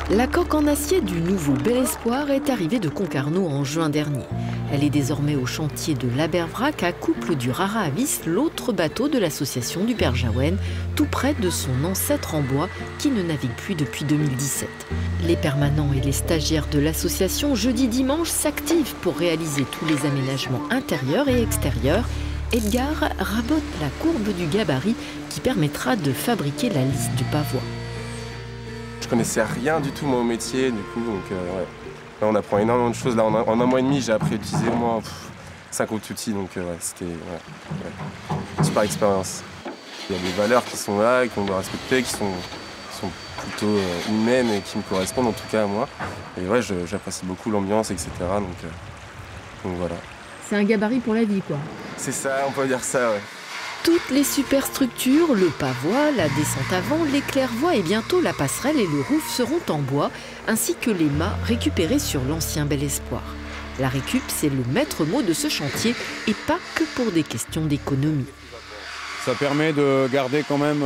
La coque en acier du nouveau Bel Espoir est arrivée de Concarneau en juin dernier. Elle est désormais au chantier de l'Abervrac à Couple du Rara à Vis, l'autre bateau de l'association du Père Jaouen, tout près de son ancêtre en bois qui ne navigue plus depuis 2017. Les permanents et les stagiaires de l'association jeudi-dimanche s'activent pour réaliser tous les aménagements intérieurs et extérieurs. Edgar rabote la courbe du gabarit qui permettra de fabriquer la lisse du pavois. Je connaissais rien du tout moi au métier, du coup, donc ouais. Là, on apprend énormément de choses. Là, en un mois et demi, j'ai appris à utiliser au moins 50 outils, donc ouais, c'était une super expérience. Il y a des valeurs qui sont là, qu'on doit respecter, qui sont plutôt humaines et qui me correspondent en tout cas à moi. Et ouais, j'apprécie beaucoup l'ambiance, etc. Donc voilà. C'est un gabarit pour la vie, quoi. C'est ça, on peut dire ça, ouais. Toutes les superstructures, le pavois, la descente avant, les claire-voies et bientôt la passerelle et le rouf seront en bois, ainsi que les mâts récupérés sur l'ancien Bel Espoir. La récup, c'est le maître mot de ce chantier et pas que pour des questions d'économie. Ça permet de garder quand même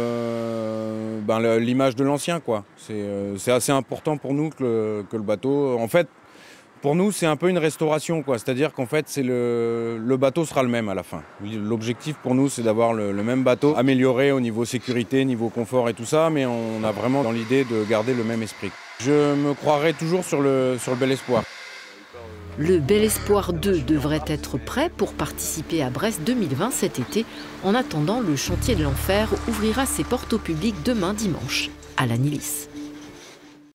l'image de l'ancien, quoi. C'est assez important pour nous que le bateau... En fait, pour nous, c'est un peu une restauration, quoi. C'est-à-dire qu'en fait, le bateau sera le même à la fin. L'objectif pour nous, c'est d'avoir le même bateau, amélioré au niveau sécurité, niveau confort et tout ça, mais on a vraiment dans l'idée de garder le même esprit. Je me croirai toujours sur le Bel Espoir. Le Bel Espoir 2 devrait être prêt pour participer à Brest 2020 cet été. En attendant, le chantier de l'Enfer ouvrira ses portes au public demain dimanche à l'Anilis.